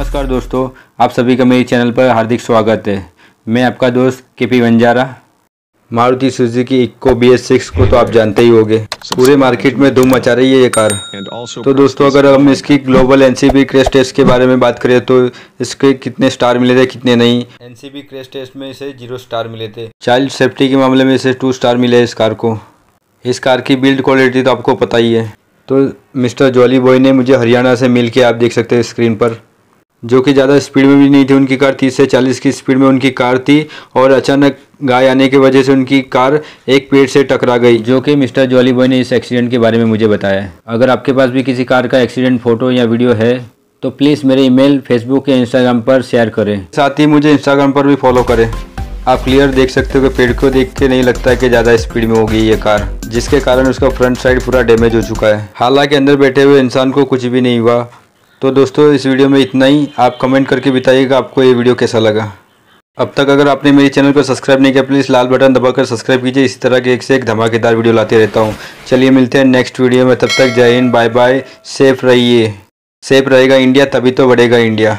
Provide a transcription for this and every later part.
नमस्कार दोस्तों, आप सभी का मेरे चैनल पर हार्दिक स्वागत है। मैं आपका दोस्त केपी बंजारा। मारुति सुजुकी इक्को BS6 को तो आप जानते ही होंगे, पूरे मार्केट में धूम मचा रही है ये कार। तो दोस्तों, अगर हम इसकी ग्लोबल NCB क्रैश टेस्ट के बारे में बात करें तो इसके कितने स्टार मिले थे कितने नहीं। NCB क्रैश टेस्ट में इसे 0 स्टार मिले थे। चाइल्ड सेफ्टी के मामले में इसे 2 स्टार मिले इस कार को। इस कार की बिल्ड क्वालिटी तो आपको पता ही है। तो मिस्टर जॉली बॉय ने मुझे हरियाणा से मिल के, आप देख सकते हैं स्क्रीन पर, जो कि ज़्यादा स्पीड में भी नहीं थी उनकी कार, 30 से 40 की स्पीड में उनकी कार थी और अचानक गाय आने की वजह से उनकी कार एक पेड़ से टकरा गई, जो कि मिस्टर जॉली बॉय ने इस एक्सीडेंट के बारे में मुझे बताया है। अगर आपके पास भी किसी कार का एक्सीडेंट फ़ोटो या वीडियो है तो प्लीज़ मेरे ईमेल, फेसबुक या इंस्टाग्राम पर शेयर करें। साथ ही मुझे इंस्टाग्राम पर भी फॉलो करें। आप क्लियर देख सकते हो कि पेड़ को देख के नहीं लगता है कि ज़्यादा स्पीड में होगी ये कार, जिसके कारण उसका फ्रंट साइड पूरा डैमेज हो चुका है। हालांकि अंदर बैठे हुए इंसान को कुछ भी नहीं हुआ। तो दोस्तों, इस वीडियो में इतना ही। आप कमेंट करके बताइएगा आपको ये वीडियो कैसा लगा। अब तक अगर आपने मेरे चैनल को सब्सक्राइब नहीं किया, प्लीज़ लाल बटन दबाकर सब्सक्राइब कीजिए। इसी तरह के एक से एक धमाकेदार वीडियो लाते रहता हूँ। चलिए मिलते हैं नेक्स्ट वीडियो में, तब तक Jai Hind, bye bye, safe रहिए। सेफ रहेगा इंडिया तभी तो बढ़ेगा India.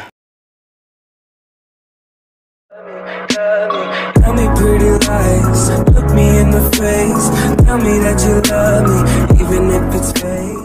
Tell me pretty lies, look me in the face, tell me that you love me, even if it's fake.